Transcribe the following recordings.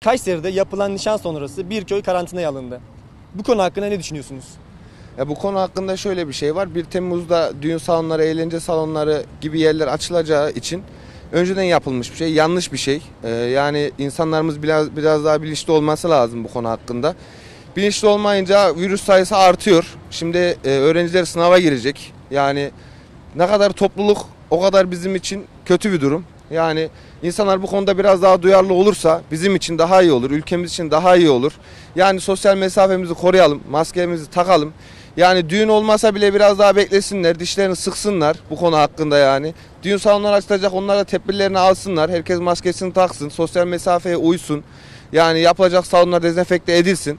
Kayseri'de yapılan nişan sonrası bir köy karantinaya alındı. Bu konu hakkında ne düşünüyorsunuz? Bu konu hakkında şöyle bir şey var. 1 Temmuz'da düğün salonları, eğlence salonları gibi yerler açılacağı için önceden yapılmış bir şey, yanlış bir şey. Yani insanlarımız biraz daha bilinçli olması lazım bu konu hakkında. Bilinçli olmayınca virüs sayısı artıyor. Şimdi öğrenciler sınava girecek. Yani ne kadar topluluk o kadar bizim için kötü bir durum. Yani insanlar bu konuda biraz daha duyarlı olursa bizim için daha iyi olur, ülkemiz için daha iyi olur. Yani sosyal mesafemizi koruyalım, maskemizi takalım. Yani düğün olmasa bile biraz daha beklesinler, dişlerini sıksınlar bu konu hakkında yani. Düğün salonları açılacak, onlar da tedbirlerini alsınlar. Herkes maskesini taksın, sosyal mesafeye uysun. Yani yapılacak salonlar dezenfekte edilsin.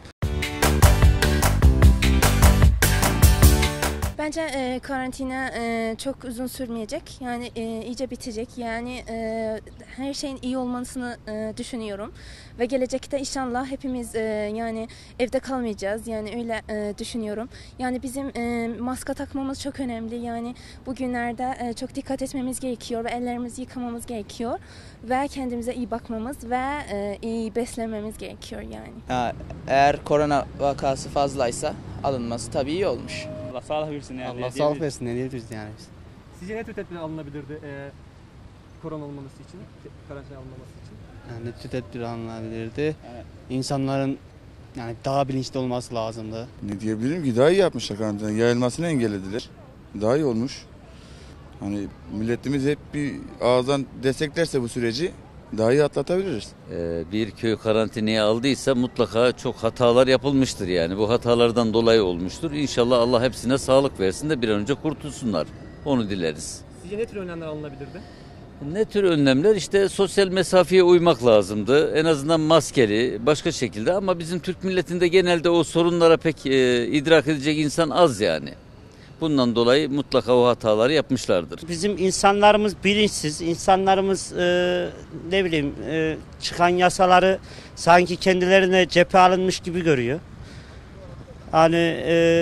Bence karantina çok uzun sürmeyecek. Yani iyice bitecek. Yani her şeyin iyi olmasını düşünüyorum. Ve gelecekte inşallah hepimiz yani evde kalmayacağız. Yani öyle düşünüyorum. Yani bizim maske takmamız çok önemli. Yani bugünlerde çok dikkat etmemiz gerekiyor ve ellerimizi yıkamamız gerekiyor. Ve kendimize iyi bakmamız ve iyi beslenmemiz gerekiyor yani. Eğer korona vakası fazlaysa alınması tabii iyi olmuş. Allah sağlık versin yani. Allah sağlık versin ne diyebiliriz yani. Sizce ne tür tedbirler alınabilirdi korona olmaması için, karantina alınmaması için? Yani ne tür tedbir alınabilirdi? Evet. İnsanların yani daha bilinçli olması lazımdı. Ne diyebilirim ki, daha iyi yapmışlar karantina. Yayılmasını engellediler. Daha iyi olmuş. Hani milletimiz hep bir ağızdan desteklerse bu süreci daha iyi atlatabiliriz. Bir köy karantinaya aldıysa mutlaka çok hatalar yapılmıştır yani. Bu hatalardan dolayı olmuştur. İnşallah Allah hepsine sağlık versin de bir an önce kurtulsunlar. Onu dileriz. Sizce ne tür önlemler alınabilirdi? Ne tür önlemler? İşte sosyal mesafeye uymak lazımdı. En azından maskeli, başka şekilde, ama bizim Türk milletinde genelde o sorunlara pek idrak edecek insan az yani. Bundan dolayı mutlaka o hataları yapmışlardır. Bizim insanlarımız bilinçsiz, insanlarımız ne bileyim çıkan yasaları sanki kendilerine cephe alınmış gibi görüyor. Hani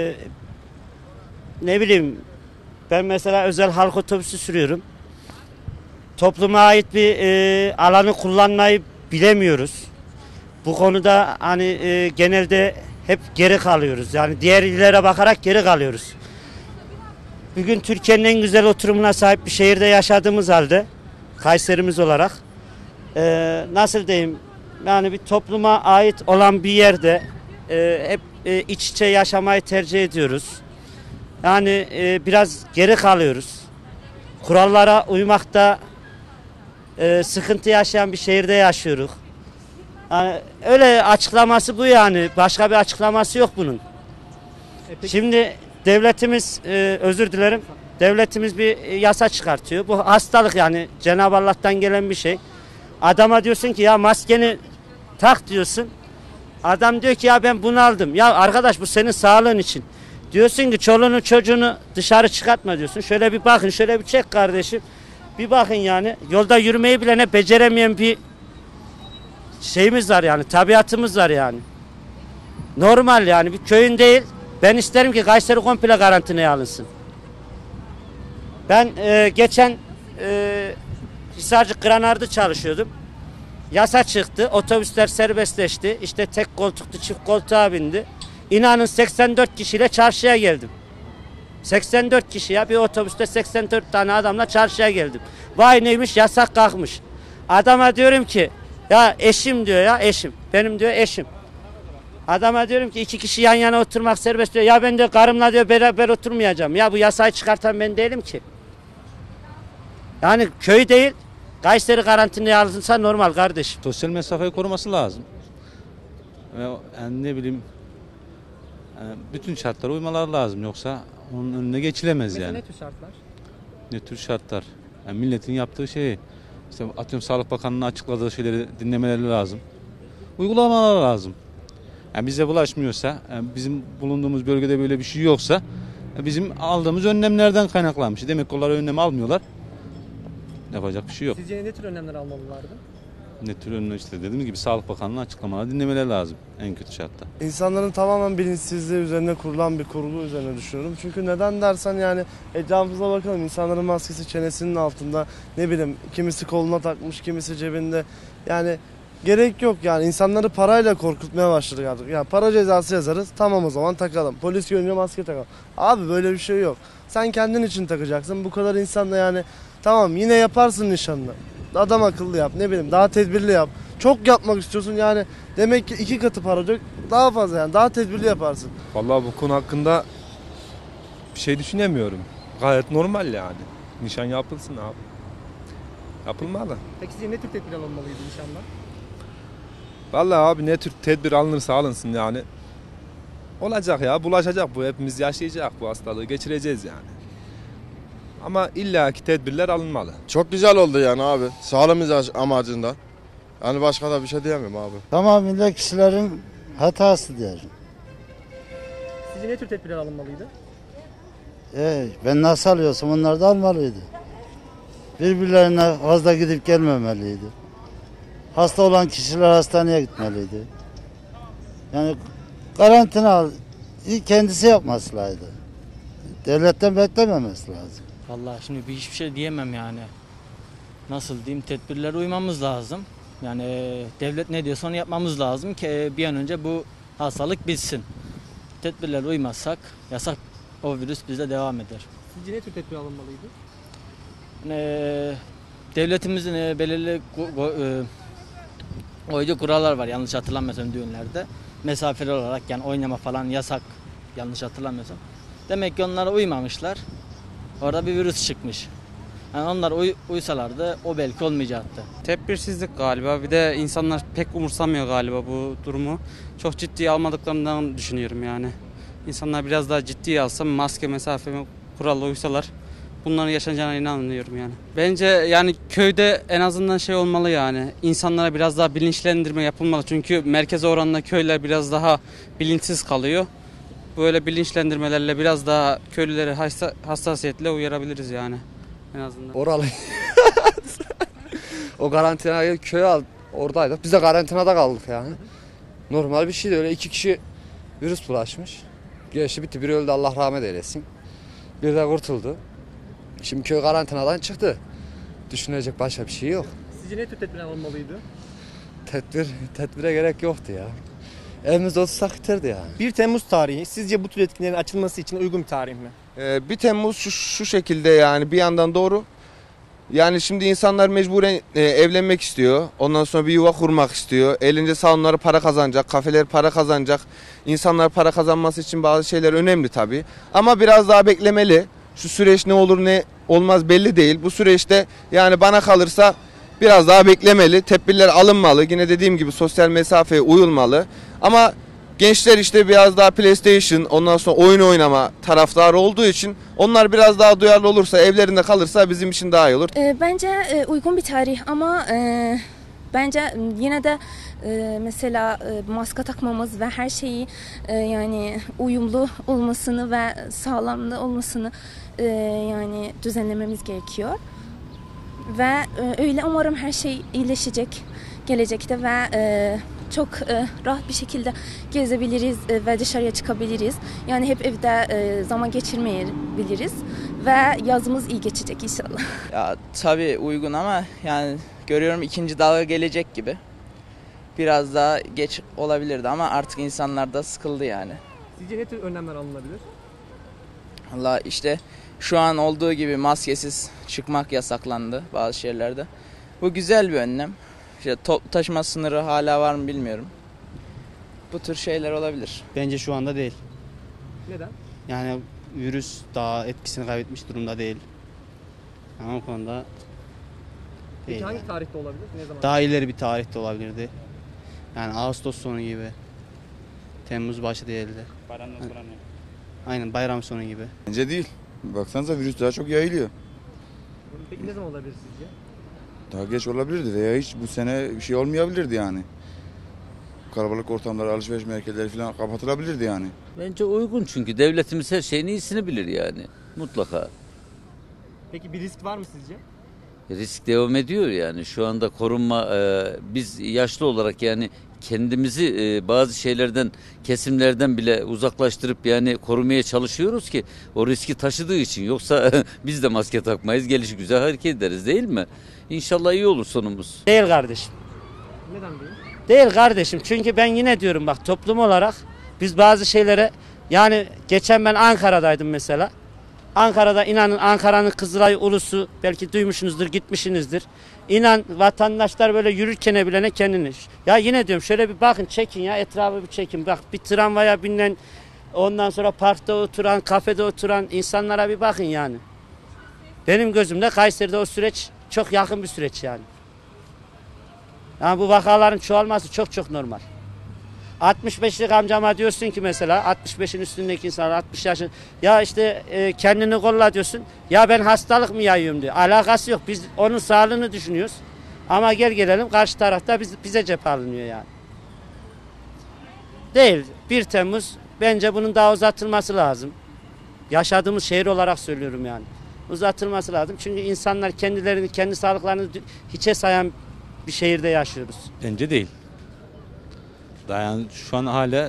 ne bileyim ben mesela özel halk otobüsü sürüyorum. Topluma ait bir alanı kullanmayı bilemiyoruz. Bu konuda hani genelde hep geri kalıyoruz. Yani diğer illere bakarak geri kalıyoruz. Bugün Türkiye'nin en güzel oturumuna sahip bir şehirde yaşadığımız halde Kayserimiz olarak nasıl diyeyim yani bir topluma ait olan bir yerde hep iç içe yaşamayı tercih ediyoruz. Yani biraz geri kalıyoruz. Kurallara uymakta sıkıntı yaşayan bir şehirde yaşıyoruz. Yani öyle açıklaması bu yani. Başka bir açıklaması yok bunun. Şimdi devletimiz özür dilerim. Devletimiz bir yasa çıkartıyor. Bu hastalık yani Cenab-ı Allah'tan gelen bir şey. Adama diyorsun ki ya maskeni tak diyorsun. Adam diyor ki ya ben bunu aldım. Ya arkadaş bu senin sağlığın için. Diyorsun ki çoluğunu çocuğunu dışarı çıkartma diyorsun. Şöyle bir bakın, şöyle bir çek kardeşim. Bir bakın yani yolda yürümeyi bile ne beceremeyen bir şeyimiz var yani, tabiatımız var yani. Normal yani bir köyün değil. Ben isterim ki Kayseri komple karantinaya alınsın. Ben geçen Hisarcı Kıranar'da çalışıyordum. Yasa çıktı, otobüsler serbestleşti. İşte tek koltuklu çift koltuğa bindi. İnanın 84 kişiyle çarşıya geldim. 84 kişi ya bir otobüste 84 tane adamla çarşıya geldim. Vay neymiş yasak kalkmış. Adama diyorum ki ya eşim diyor ya eşim. Benim diyor eşim. Adama diyorum ki 2 kişi yan yana oturmak serbest diyor. Ya ben de karımla diyor beraber oturmayacağım. Ya bu yasayı çıkartan ben değilim ki. Yani köy değil Kayseri karantinaya alınsa normal kardeşim. Sosyal mesafeyi koruması lazım. Yani ne bileyim bütün şartlara uymaları lazım, yoksa onun önüne geçilemez yani. Ne tür şartlar? Ne tür şartlar? Yani milletin yaptığı şeyi, işte atıyorum Sağlık Bakanlığı'nın açıkladığı şeyleri dinlemeleri lazım. Uygulamaları lazım. Yani bize bulaşmıyorsa, yani bizim bulunduğumuz bölgede böyle bir şey yoksa bizim aldığımız önlemlerden kaynaklanmış. Demek ki onlar önlem almıyorlar. Yapacak bir şey yok. Sizce ne tür önlemler almalılardı? Ne tür önlemler, işte dediğim gibi Sağlık Bakanlığı'nın açıklamaları dinlemeleri lazım en kötü şartta. İnsanların tamamen bilinçsizliği üzerine kurulan bir kurgu üzerine düşünüyorum. Çünkü neden dersen yani etrafımıza bakalım, insanların maskesi çenesinin altında, ne bileyim kimisi koluna takmış, kimisi cebinde. Yani gerek yok yani. İnsanları parayla korkutmaya başladık artık. Ya para cezası yazarız, tamam o zaman takalım. Polis görünce maske takalım. Abi böyle bir şey yok. Sen kendin için takacaksın. Bu kadar insan da yani tamam yine yaparsın nişanını. Adam akıllı yap, ne bileyim, daha tedbirli yap. Çok yapmak istiyorsun yani, demek ki 2 katı para dök, daha fazla yani, daha tedbirli yaparsın. Vallahi bu konu hakkında bir şey düşünemiyorum. Gayet normal yani. Nişan yapılsın abi. Yapılmalı. Peki sizce ne tür tedbirler alınmalıydı nişanda? Vallahi abi ne tür tedbir alınırsa alınsın yani. Olacak ya, bulaşacak bu. Hepimiz yaşayacak bu hastalığı, geçireceğiz yani. Ama illaki tedbirler alınmalı. Çok güzel oldu yani abi. Sağlığımız amacında. Yani başka da bir şey diyemem abi. Tamamıyla kişilerin hatası diyorum. Sizce ne tür tedbirler alınmalıydı? Ben nasıl alıyorsam onlar da almalıydı. Birbirlerine fazla gidip gelmemeliydi. Hasta olan kişiler hastaneye gitmeliydi. Yani karantina kendisi yapması lazım. Devletten beklememesi lazım. Vallahi şimdi hiçbir şey diyemem yani. Nasıl diyeyim, tedbirlere uymamız lazım. Yani devlet ne diyorsa onu yapmamız lazım ki bir an önce bu hastalık bitsin. Tedbirlere uymazsak yasak, o virüs bize devam eder. Sizce ne tür tedbir alınmalıydı? Devletimizin belirli koyduğu kurallar var, yanlış hatırlamıyorsam düğünlerde. Mesafeli olarak yani oynama falan yasak, yanlış hatırlamıyorsam. Demek ki onlara uymamışlar. Orada bir virüs çıkmış. Yani onlar uysalardı o belki olmayacaktı. Tedbirsizlik galiba. Bir de insanlar pek umursamıyor galiba bu durumu. Çok ciddiye almadıklarından düşünüyorum yani. İnsanlar biraz daha ciddiye alsa, maske, mesafe kuralına uysalar bunların yaşanacağına inanıyorum yani. Bence yani köyde en azından şey olmalı yani. İnsanlara biraz daha bilinçlendirme yapılmalı. Çünkü merkeze oranla köyler biraz daha bilinçsiz kalıyor. Böyle bilinçlendirmelerle biraz daha köylüleri hassasiyetle uyarabiliriz yani. En azından. Oralı. O karantinayı köye aldık. Oradaydık. Biz de karantinada kaldık yani. Normal bir şeydi, öyle 2 kişi virüs bulaşmış. Geçti bitti. Biri öldü, Allah rahmet eylesin. Bir de kurtuldu. Şimdi köy karantinadan çıktı. Düşünecek başka bir şey yok. Sizce ne tür tedbirler alınmalıydı? Tedbire gerek yoktu ya. Evimizde otursak yeterdi yani. 1 Temmuz tarihi sizce bu tür etkinlerin açılması için uygun bir tarih mi? 1 Temmuz şu şekilde yani, bir yandan doğru. Yani şimdi insanlar mecburen evlenmek istiyor. Ondan sonra bir yuva kurmak istiyor. Elince salonları para kazanacak, kafeler para kazanacak. İnsanlar para kazanması için bazı şeyler önemli tabii. Ama biraz daha beklemeli. Şu süreç ne olur ne olmaz belli değil. Bu süreçte yani bana kalırsa biraz daha beklemeli. Tedbirler alınmalı. Yine dediğim gibi sosyal mesafeye uyulmalı. Ama gençler işte biraz daha PlayStation, ondan sonra oyun oynama taraftarı olduğu için onlar biraz daha duyarlı olursa, evlerinde kalırsa bizim için daha iyi olur. Bence uygun bir tarih ama bence yine de mesela maske takmamız ve her şeyi yani uyumlu olmasını ve sağlamlı olmasını yani düzenlememiz gerekiyor. Ve öyle umarım her şey iyileşecek gelecekte ve çok rahat bir şekilde gezebiliriz ve dışarıya çıkabiliriz. Yani hep evde zaman geçirmeyebiliriz ve yazımız iyi geçecek inşallah. Ya tabii uygun ama yani görüyorum ikinci dalga gelecek gibi. Biraz daha geç olabilirdi ama artık insanlar da sıkıldı yani. Sizce ne tür önlemler alınabilir? Valla işte şu an olduğu gibi maskesiz çıkmak yasaklandı bazı şehirlerde. Bu güzel bir önlem. İşte toplu taşıma sınırı hala var mı bilmiyorum. Bu tür şeyler olabilir. Bence şu anda değil. Neden? Yani virüs daha etkisini kaybetmiş durumda değil. Ama o konuda Peki değil hangi yani. tarihte olabilir? Ne zaman? Daha ileri bir tarihte olabilirdi. Yani Ağustos sonu gibi. Temmuz başı değildi. Bayramdan sonra ne? Aynen bayram sonu gibi. Bence değil. Baksanıza virüs daha çok yayılıyor. Peki ne zaman olabilir sizce? Daha geç olabilirdi veya hiç bu sene bir şey olmayabilirdi yani. Kalabalık ortamlar, alışveriş merkezleri falan kapatılabilirdi yani. Bence uygun çünkü devletimiz her şeyin iyisini bilir yani. Mutlaka. Peki bir risk var mı sizce? Risk devam ediyor yani. Şu anda korunma, biz yaşlı olarak yani kendimizi bazı şeylerden, kesimlerden bile uzaklaştırıp yani korumaya çalışıyoruz ki o riski taşıdığı için. Yoksa biz de maske takmayız, gelişigüzel hareket ederiz değil mi? İnşallah iyi olur sonumuz. Değil kardeşim. Neden değil? Değil kardeşim, çünkü ben yine diyorum bak, toplum olarak biz bazı şeylere, yani geçen ben Ankara'daydım mesela. Ankara'da inanın, Ankara'nın Kızılay Ulusu belki duymuşsunuzdur, gitmişsinizdir. İnan vatandaşlar böyle yürürken bilene kendini. Ya yine diyorum, şöyle bir bakın, çekin ya, etrafı bir çekin. Bak, bir tramvaya binen, ondan sonra parkta oturan, kafede oturan insanlara bir bakın yani. Benim gözümde Kayseri'de o süreç çok yakın bir süreç yani. Yani bu vakaların çoğalması çok çok normal. 65'lik amcama diyorsun ki mesela, 65'in üstündeki insanlar, 60 yaşın, ya işte kendini kolla diyorsun. Ya ben hastalık mı yayıyorum diyor. Alakası yok. Biz onun sağlığını düşünüyoruz. Ama gel gelelim karşı tarafta bize cephe alınıyor yani. Değil. 1 Temmuz bence bunun daha uzatılması lazım. Yaşadığımız şehir olarak söylüyorum yani. Uzatılması lazım. Çünkü insanlar kendilerini, kendi sağlıklarını hiçe sayan bir şehirde yaşıyoruz. Bence değil. Daha yani şu an hala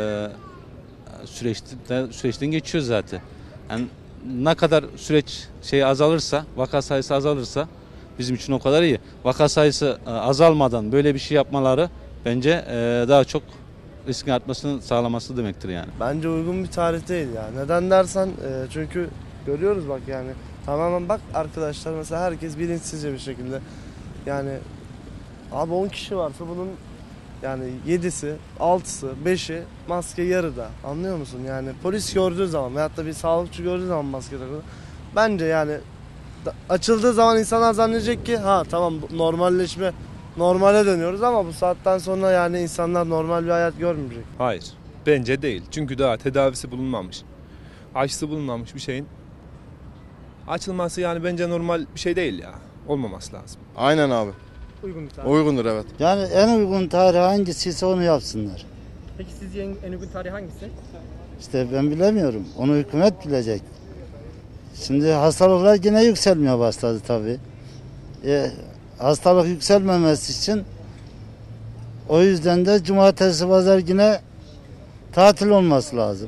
süreçten geçiyor zaten. Yani ne kadar süreç azalırsa, vaka sayısı azalırsa bizim için o kadar iyi. Vaka sayısı azalmadan böyle bir şey yapmaları bence daha çok riskin artmasını sağlaması demektir yani. Bence uygun bir tarih değil ya. Neden dersen çünkü görüyoruz bak yani. Tamamen bak arkadaşlar, mesela herkes bilinçsizce bir şekilde yani, abi 10 kişi varsa bunun yani 7'si, 6'sı, 5'i maske yarıda. Anlıyor musun? Yani polis gördüğü zaman veyahut da bir sağlıkçı gördüğü zaman maske takılı. Bence yani açıldığı zaman insanlar zannedecek ki ha tamam, normalleşme, normale dönüyoruz, ama bu saatten sonra yani insanlar normal bir hayat görmeyecek. Hayır. Bence değil. Çünkü daha tedavisi bulunmamış. Aşısı bulunmamış bir şeyin açılması yani bence normal bir şey değil ya. Olmaması lazım. Aynen abi. Uygun bir tarih. Uygundur evet. Yani en uygun tarih hangisiyse onu yapsınlar. Peki sizce en uygun tarih hangisi? İşte ben bilemiyorum. Onu hükümet bilecek. Şimdi hastalıklar yine yükselmeye başladı tabii. Hastalık yükselmemesi için o yüzden de cumartesi pazar yine tatil olması lazım.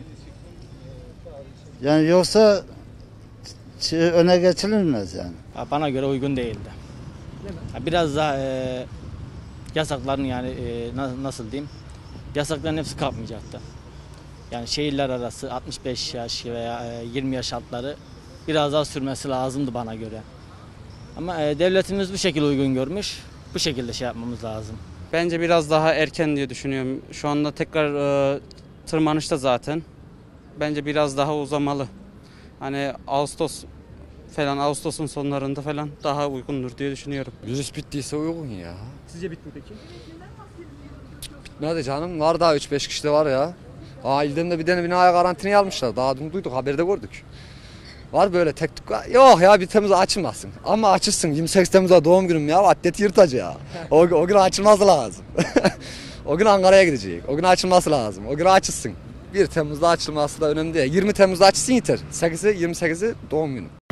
Yani yoksa öne geçirilmez yani. Bana göre uygun değildi. Biraz daha yasakların yani nasıl diyeyim, yasakların hepsi kalkmayacaktı. Yani şehirler arası 65 yaş veya 20 yaş altları biraz daha sürmesi lazımdı bana göre. Ama devletimiz bu şekilde uygun görmüş, bu şekilde yapmamız lazım. Bence biraz daha erken diye düşünüyorum. Şu anda tekrar tırmanışta zaten. Bence biraz daha uzamalı. Hani Ağustos'un sonlarında falan daha uygundur diye düşünüyorum. Virüs bittiyse uygun ya. Sizce bitti mi peki? Bitmedi canım. Var daha 3-5 kişi de var ya. İlden de bir tane binaya karantinaya almışlar. Daha dün duyduk, haberde gördük. Var böyle tek tük. Yok ya, 1 Temmuz'a açılmasın. Ama açılsın. 28 Temmuz'a doğum günüm ya. Atlet yırtacı ya. O gün açılması lazım. O gün Ankara'ya gidecek. O gün açılması lazım. O gün açılsın. 1 Temmuz'da açılması da önemli değil. 20 Temmuz'da açılsın yeter. 28'i doğum günü.